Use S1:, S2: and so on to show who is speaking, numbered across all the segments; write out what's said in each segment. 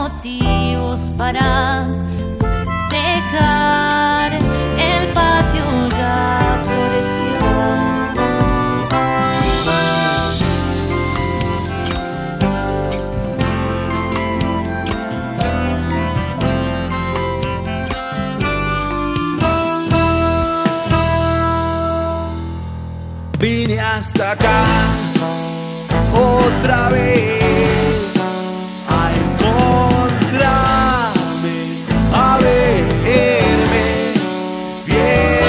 S1: motivos para festejar. El patio ya floreció.
S2: Vine hasta acá otra vez a encontrarme, a verme bien.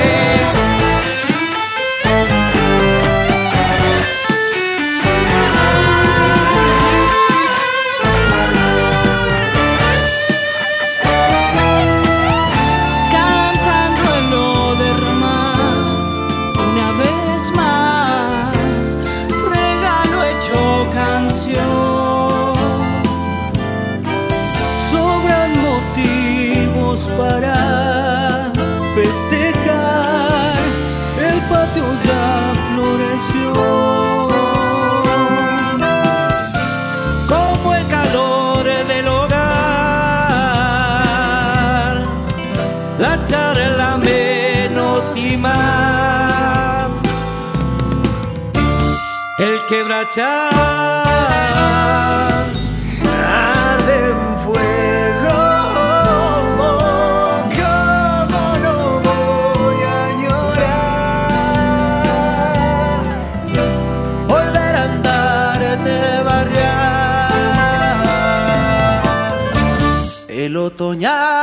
S1: Cantando en lo derramar una vez más, regalo hecho canción. Sobran motivos para festejar, el patio ya floreció. Como el calor del hogar, la charla menos y más, el quebrachar
S2: Arde en fuego, ¿cómo no voy a llorar? Volver a andarte barriar, el otoñal